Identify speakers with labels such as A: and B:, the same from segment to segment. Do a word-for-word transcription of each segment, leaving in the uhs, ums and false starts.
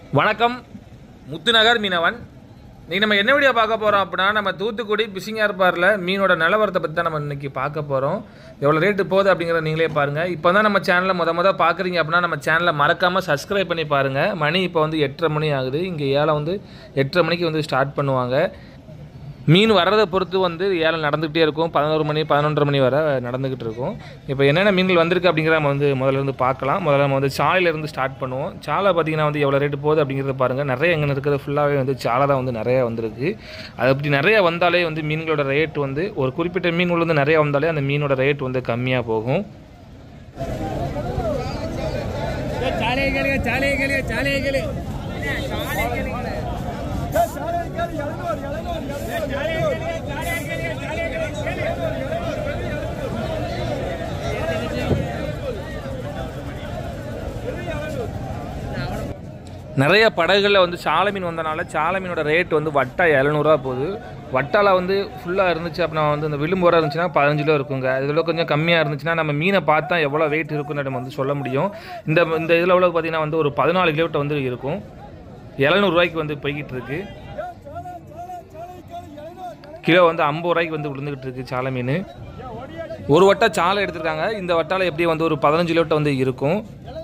A: வணக்கம், முத்துநகர் மீனவன். இன்றைக்கி நம்ம என்ன வீடியோ பார்க்க போகிறோம் அப்படின்னா, நம்ம தூத்துக்குடி பிஷிங் ஏர்பாரில் மீனோட நிலவரத்தை பற்றி தான் நம்ம இன்றைக்கி பார்க்க போகிறோம். எவ்வளோ ரேட்டு போகுது அப்படிங்கிறத நீங்களே பாருங்கள். இப்போ தான் நம்ம சேனலில் முத முத பார்க்குறீங்க அப்படின்னா நம்ம சேனலை மறக்காமல் சப்ஸ்கிரைப் பண்ணி பாருங்கள். மணி இப்போ வந்து எட்டரை மணி ஆகுது. இங்கே ஏழை வந்து எட்டரை மணிக்கு வந்து ஸ்டார்ட் பண்ணுவாங்க. மீன் வர்றதை பொறுத்து வந்து ஏலம் நடந்துகிட்டே இருக்கும். பதினோரு மணி பதினொன்றரை மணி வரை நடந்துக்கிட்டு இருக்கும். இப்போ என்னென்ன மீன்கள் வந்திருக்கு அப்படிங்கிறத நம்ம வந்து முதல்ல இருந்து பார்க்கலாம். முதல்ல நம்ம வந்து சாலையிலேருந்து ஸ்டார்ட் பண்ணுவோம். சாலை பார்த்திங்கன்னா வந்து எவ்வளோ ரேட்டு போகுது அப்படிங்கிறத பாருங்கள். நிறைய எங்கே இருக்கிறது ஃபுல்லாகவே வந்து சாலை தான் வந்து நிறையா வந்திருக்கு. அது அப்படி நிறைய வந்தாலே வந்து மீன்களோட ரேட் வந்து ஒரு குறிப்பிட்ட மீன்கள் வந்து நிறையா வந்தாலே அந்த மீனோட ரேட் வந்து கம்மியாக போகும். நிறைய படகுகளில் வந்து சாலை மீன் வந்தனால சாலை மீனோட ரேட் வந்து வட்டா எழுநூறுவா போகுது. வட்டால வந்து ஃபுல்லாக இருந்துச்சு அப்படின்னா வந்து இந்த விளிம்பு வர இருந்துச்சுன்னா பதினஞ்சு கிலோ இருக்குங்க. இதில் கொஞ்சம் கம்மியாக இருந்துச்சுன்னா நம்ம மீனை பார்த்தா எவ்வளோ வெயிட் இருக்குன்னு நம்ம வந்து சொல்ல முடியும். இந்த இந்த இதில் உள்ள பார்த்திங்கன்னா வந்து ஒரு பதினாலு கிலோமீட்டர் வந்து இருக்கும். எழுநூறுவாய்க்கு வந்து போய்கிட்டு இருக்கு. கிலோ வந்து ஐம்பது ரூபாய்க்கு வந்து விழுந்துக்கிட்டு இருக்குது சாலை மீன். ஒரு வட்டா சாலை எடுத்துருக்காங்க. இந்த வட்டால் எப்படியும் வந்து ஒரு பதினஞ்சு கிலோமீட்டர் வந்து இருக்கும்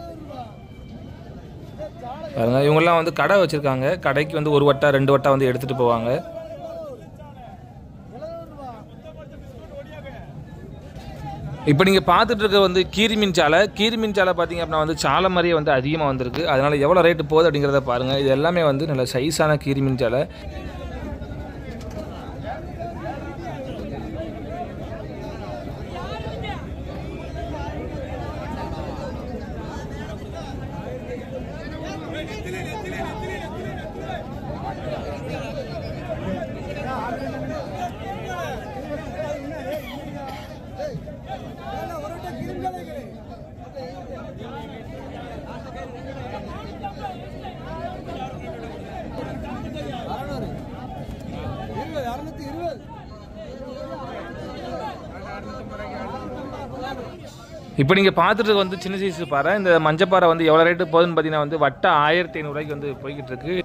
A: பாருங்க. இவங்கெல்லாம் வந்து கடை வச்சுருக்காங்க. கடைக்கு வந்து ஒரு வட்டா ரெண்டு வட்டா வந்து எடுத்துகிட்டு போவாங்க. இப்போ நீங்கள் பார்த்துட்டு இருக்க வந்து கீரி மீன் சாலை. கீரி மீன் சாலை பார்த்திங்க அப்படின்னா வந்து சாலை மாதிரியே வந்து அதிகமாக வந்திருக்கு. அதனால் எவ்வளோ ரேட்டு போகுது அப்படிங்கிறத பாருங்கள். இது எல்லாமே வந்து நல்ல சைஸான கீரி மீன் சாலை. இப்போ நீங்கள் பார்த்துட்டு வந்து சின்ன சைஸ் பாறை. இந்த மஞ்சப்பாறை வந்து எவ்வளோ ரேட்டு போகுதுன்னு பார்த்தீங்கன்னா வந்து வட்டா ஆயிரத்தி ஐநூறுரூவாய்க்கு வந்து போய்கிட்டு இருக்கு.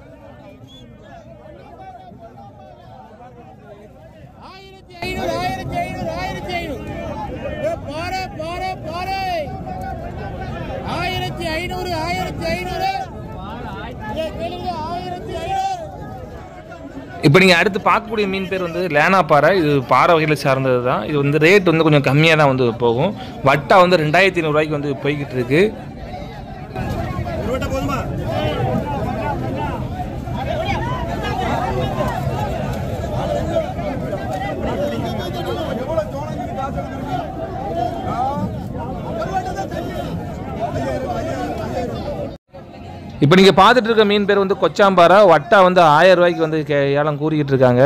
A: இப்போ நீங்கள் அடுத்து பார்க்கக்கூடிய மீன் பேர் வந்து லேனா பாறை. இது பாறை வகையில் சார்ந்தது தான். இது வந்து ரேட் வந்து கொஞ்சம் கம்மியாக தான் வந்து போகும். வட்டா வந்து ரெண்டாயிரத்தி ஐநூறுரூவாய்க்கு வந்து போய்கிட்டு இருக்கு. இப்போ நீங்கள் பார்த்துட்டு இருக்க மீன் பேர் வந்து கொச்சாம்பாறை. வட்டா வந்து ஆயிரம் ரூபாய்க்கு வந்து ஏலம் கூறிக்கிட்டு இருக்காங்க.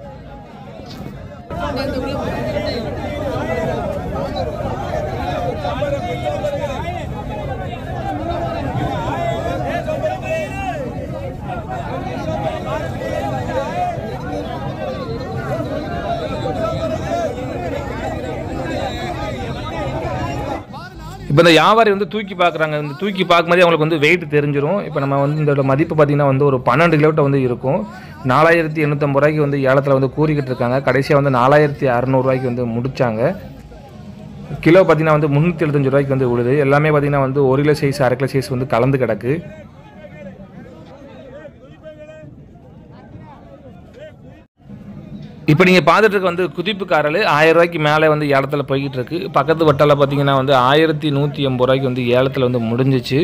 A: இப்போ இந்த வியாபாரி வந்து தூக்கி பார்க்குறாங்க. இந்த தூக்கி பார்க்கும்போதே அவங்களுக்கு வந்து வெயிட் தெரிஞ்சிடும். இப்போ நம்ம வந்து இந்த மதிப்பு பார்த்திங்கன்னா வந்து ஒரு பன்னெண்டு கிலோமீட்டர் வந்து இருக்கும். நாலாயிரத்தி எண்ணூற்றம்பது ரூபாய்க்கு வந்து ஏலத்தில் வந்து கூறிக்கிட்டு இருக்காங்க. கடைசியாக வந்து நாலாயிரத்தி அறநூறுவாய்க்கு வந்து முடித்தாங்க. கிலோ பார்த்திங்கன்னா வந்து முந்நூற்றி எழுபத்தஞ்சு ரூபாய்க்கு வந்து விழுது. எல்லாமே பார்த்திங்கன்னா வந்து ஒரு கிலோ சைஸ் அரை கிலோ சைஸ் வந்து கலந்து கிடக்கு. இப்போ நீங்கள் பார்த்துட்டு இருக்க வந்து குதிப்பு காரல் ஆயிரம் ரூபாய்க்கு மேலே வந்து ஏலத்தில் போய்கிட்டு இருக்கு. பக்கத்து வட்டால பார்த்தீங்கன்னா வந்து ஆயிரத்தி நூற்றி எண்பது ரூபாய்க்கு வந்து ஏலத்தில் வந்து முடிஞ்சிச்சு.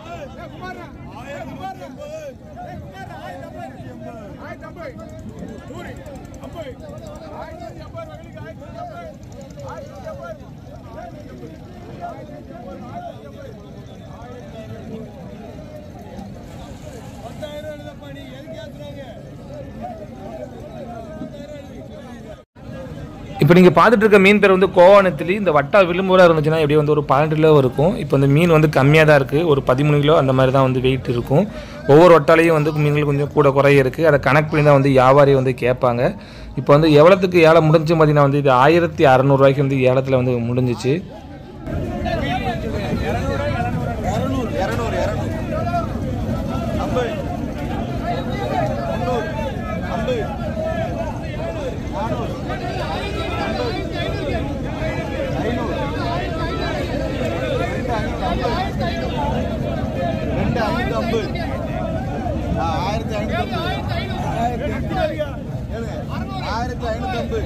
A: இப்போ நீங்கள் பார்த்துட்டு இருக்க மீன் பேர் வந்து கோவானத்திலி. இந்த வட்டா விளிம்புல இருந்துச்சுன்னா எப்படி வந்து ஒரு பன்னெண்டு கிலோ இருக்கும். இப்போ இந்த மீன் வந்து கம்மியாக தான் இருக்குது. ஒரு பதிமூணு கிலோ அந்த மாதிரி தான் வந்து வெயிட் இருக்கும். ஒவ்வொரு வட்டாலையும் வந்து மீன்கள் கொஞ்சம் கூட குறைய இருக்குது. அதை கனெக்ட் பண்ணி தான் வந்து வியாபாரி வந்து கேட்பாங்க. இப்போ வந்து எவ்வளோத்துக்கு ஏலம் முடிஞ்சு பார்த்தீங்கன்னா வந்து இது ஆயிரத்தி அறநூறுவாய்க்கு வந்து ஏலத்தில் வந்து முடிஞ்சிச்சு.
B: ஐநூற்றம்பது ஆயிரத்தி ஐநூற்றம்பது ஆயிரத்தி ஐநூற்றம்பது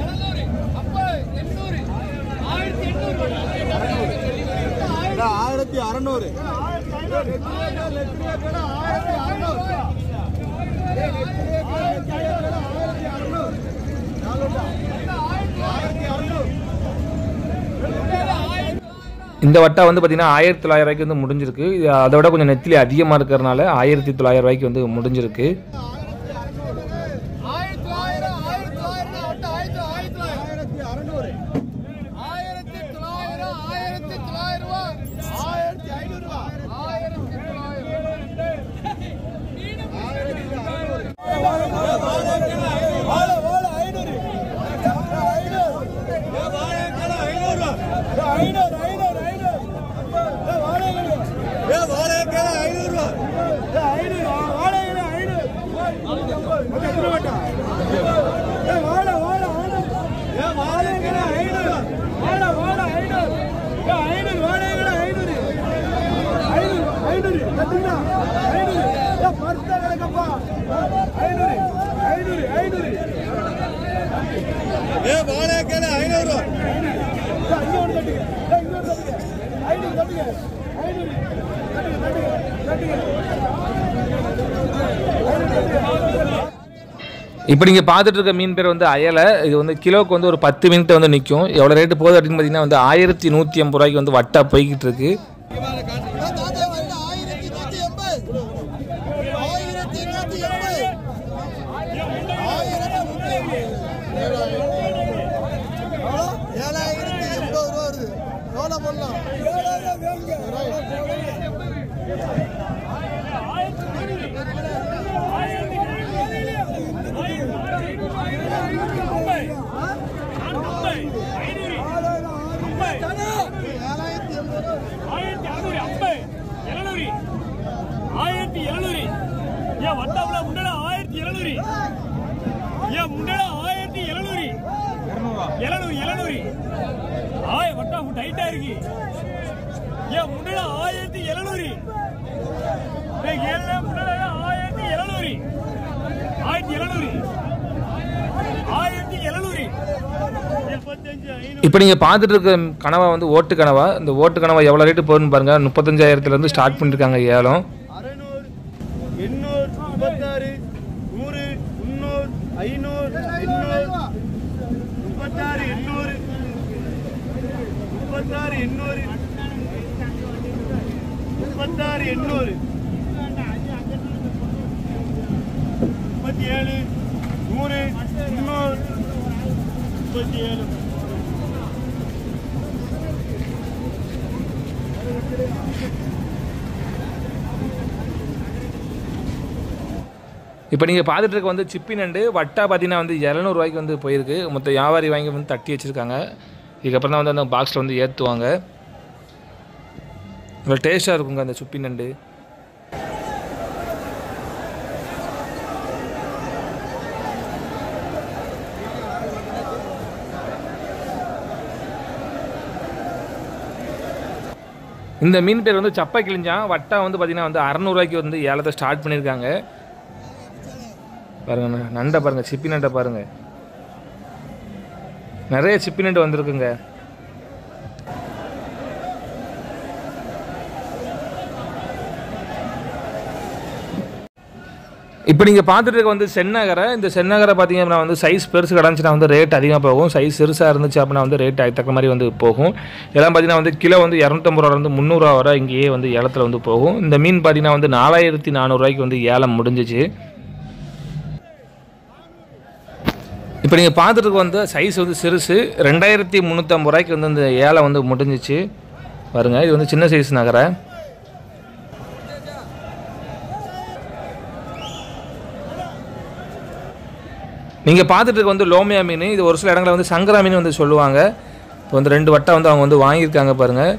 B: ஆயிரத்தி அறநூறு
A: இந்த வட்டா வந்து பார்த்தீங்கன்னா ஆயிரத்தி தொள்ளாயிரம் ரூபாய்க்கு வந்து முடிஞ்சிருக்கு. அதோட கொஞ்சம் நெத்திலி அதிகமாக இருக்கிறதுனால ஆயிரத்தி தொள்ளாயிரம் ரூபாய்க்கு வந்து முடிஞ்சிருக்கு. இப்போ நீங்கள் பார்த்துட்டு இருக்க மீன் பேர் வந்து அயலை. இது வந்து கிலோவுக்கு வந்து ஒரு பத்து மினிட் வந்து நிற்கும். எவ்வளோ ரேட்டு போகுது அப்படின்னு பார்த்தீங்கன்னா வந்து ஆயிரத்தி நூற்றி ஐம்பது ரூபாய்க்கு வந்து வட்டா போய்கிட்டு இருக்கு. இப்போ நீங்கள் பார்த்துட்டு இருக்க கனவா வந்து ஓட்டு கனவா. இந்த ஓட்டு கனவா எவ்வளோ ரேட்டு போகுதுன்னு பாருங்க. முப்பத்தஞ்சாயிரத்துலேருந்து ஸ்டார்ட் பண்ணியிருக்காங்க ஏலம்.
B: அறுநூறு எண்ணூறு முப்பத்தாறு நூறு முந்நூறு ஐநூறு எண்ணூறு முப்பத்தாறு எண்ணூறு முப்பத்தாறு எண்ணூறு முப்பத்தாறு எண்ணூறு முப்பத்தி ஏழு நூறு முந்நூறு முப்பத்தி ஏழு
A: இப்போ நீங்கள் பார்த்துட்டு இருக்க வந்து சிப்பி நண்டு வட்டா பார்த்தீங்கன்னா வந்து இரநூறுவாய்க்கு வந்து போயிருக்கு. மொத்த வியாபாரி வாங்கி வந்து தட்டி வச்சுருக்காங்க. இதுக்கப்புறம் தான் வந்து அந்த பாக்ஸில் வந்து ஏற்றுவாங்க. நல்லா டேஸ்ட்டாக இருக்குங்க அந்த சிப்பி நண்டு. இந்த மீன் பேர் வந்து சப்பை கிழிஞ்சான். வட்டா வந்து பார்த்தீங்கன்னா வந்து அறநூறுவாய்க்கு வந்து ஏலத்தை ஸ்டார்ட் பண்ணியிருக்காங்க. பாருங்க நண்டை பாருங்கள், சிப்பி நண்டை பாருங்கள். நிறைய சிப்பி நண்டு வந்திருக்குங்க. இப்போ நீங்கள் பார்த்துட்டு இருக்க வந்து சென்னகரை. இந்த சென்னகரை பார்த்தீங்க அப்படின்னா வந்து சைஸ் பெருசு கிடந்துச்சுன்னா வந்து ரேட் அதிகமாக போகும். சைஸ் பெருசாக இருந்துச்சு அப்படின்னா வந்து ரேட் தக்க மாதிரி வந்து போகும். எல்லாம் பார்த்தீங்கன்னா வந்து கிலோ வந்து இரநூத்தம்பது ரூபாலேருந்து முந்நூறுரூவா வரை இங்கேயே வந்து ஏலத்தில் வந்து போகும். இந்த மீன் பார்த்தீங்கன்னா வந்து நாலாயிரத்தி நானூறுரூவாய்க்கு வந்து ஏலம் முடிஞ்சிச்சு. இப்போ நீங்கள் பார்த்துட்டு வந்து சைஸ் வந்து சிறுசு ரெண்டாயிரத்தி முந்நூற்றம்பது ரூபாய்க்கு வந்து இந்த ஏலம் வந்து முடிஞ்சிச்சு. பாருங்கள், இது வந்து சின்ன சைஸ் நகரை. நீங்கள் பார்த்துட்டு இருக்க வந்து லோமியா மீன். இது ஒரு சில இடங்களில் வந்து சங்கரா மீன் வந்து சொல்லுவாங்க. இப்போ வந்து ரெண்டு வட்டை வந்து அவங்க வந்து வாங்கியிருக்காங்க பாருங்கள்.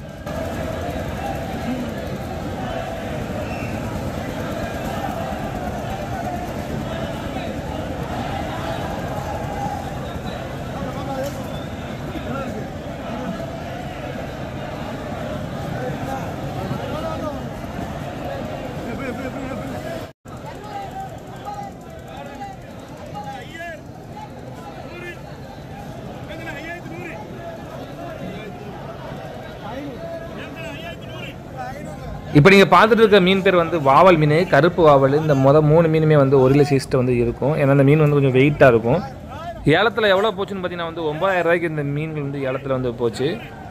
A: இப்போ நீங்கள் பார்த்துட்டு இருக்க மீன் பேர் வந்து வாவல் மீன், கருப்பு வாவல். இந்த மொதல் மூணு மீனுமே வந்து ஒரு கிலோ சைஸ்ட்டு வந்து இருக்கும். ஏன்னா இந்த மீன் வந்து கொஞ்சம் வெயிட்டாக இருக்கும். ஏலத்தில் எவ்வளோ போச்சுன்னு பார்த்தீங்கன்னா வந்து ஒன்பதாயிரம் ரூபாய்க்கு இந்த மீன்கள் வந்து ஏலத்தில் வந்து போச்சு.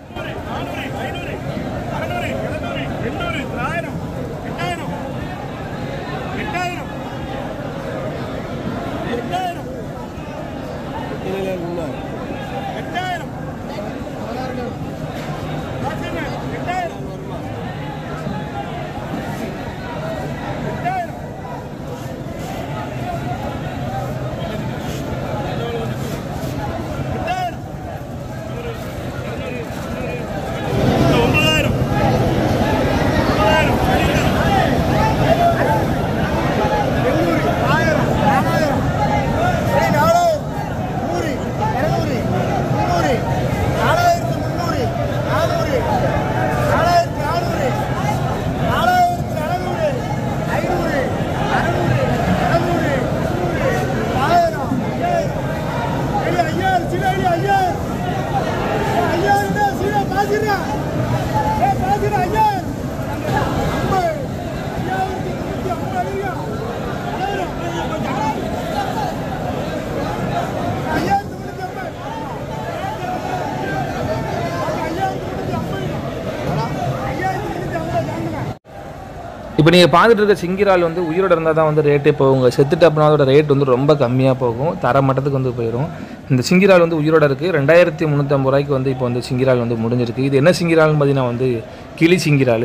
A: இப்போ நீங்கள் பார்த்துட்டு இருக்க சிங்கிரால் வந்து உயிரோட இருந்தால் தான் வந்து ரேட்டே போகுங்க. செத்துட்டு அப்படின்னா அதோட ரேட் வந்து ரொம்ப கம்மியாக போகும், தர மட்டத்துக்கு வந்து போயிடும். இந்த சிங்கிரால் வந்து உயிரோட இருக்குது. ரெண்டாயிரத்தி முந்நூற்றம்பது ரூபாய்க்கு வந்து இப்போ வந்து சிங்கிரால் வந்து முடிஞ்சிருக்கு. இது என்ன சிங்கிரால்னு பார்த்தீங்கன்னா வந்து கிளி சிங்கிரால்.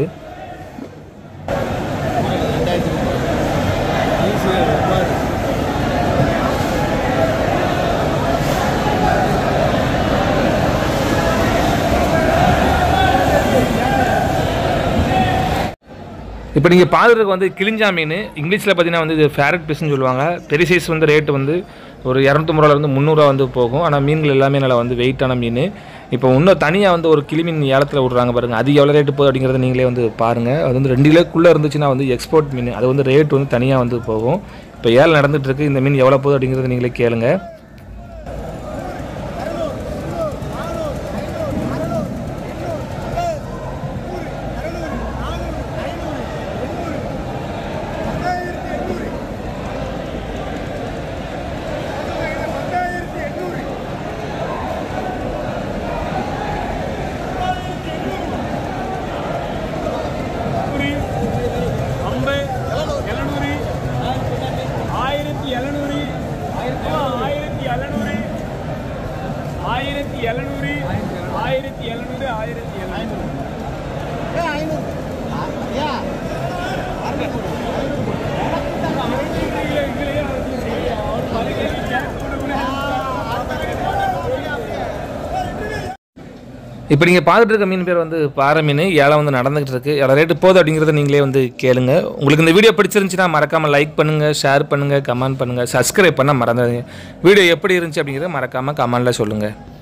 A: இப்போ நீங்கள் பார்க்குறதுக்கு வந்து கிளிஞ்சா மீன், இங்கிலீஷில் பார்த்தீங்கன்னா வந்து இது ஃபேரட் பீஸ்ன்னு சொல்லுவாங்க. பெரிய சைஸ் வந்து ரேட்டு வந்து ஒரு இரநூத்தம்பது ரூபாலேருந்து முந்நூறுரூவா வந்து போகும். ஆனால் மீன்கள் எல்லாமே நல்லா வந்து வெயிட்டான மீன். இப்போ இன்னும் தனியாக வந்து ஒரு கிளி மீன் ஏலத்தில் விட்றாங்க பாருங்கள். அது எவ்வளோ ரேட்டு போகுது அப்படிங்கிறத நீங்களே வந்து பாருங்கள். அது வந்து ரெண்டு கிலோக்குள்ளே இருந்துச்சுன்னா வந்து எக்ஸ்போர்ட் மீன், அது வந்து ரேட் வந்து தனியாக வந்து போகும். இப்போ ஏலம் நடந்துகிட்டு இருக்குது. இந்த மீன் எவ்வளோ போகுது அப்படிங்கிறத நீங்களே கேளுங்க.
B: ஆயிரத்தி எழுநூறு ஆயிரத்தி எழுநூறு ஆயிரத்தி எழுநூறு
A: இப்போ நீங்கள் பார்த்துட்டு இருக்க மீன் பேர் வந்து பாறை மீன். ஏலம் வந்து நடந்துகிட்டு இருக்கு. எவ்வளோ ரேட்டு போகுது அப்படிங்கிறத நீங்களே வந்து கேளுங்க. உங்களுக்கு இந்த வீடியோ பிடிச்சிருந்துச்சுன்னா மறக்காமல் லைக் பண்ணுங்கள், ஷேர் பண்ணுங்கள், கமெண்ட் பண்ணுங்கள், சப்ஸ்கிரைப் பண்ண மறந்துடுங்க. வீடியோ எப்படி இருந்துச்சு அப்படிங்கிறத மறக்காமல் கமெண்ட்டில் சொல்லுங்கள்.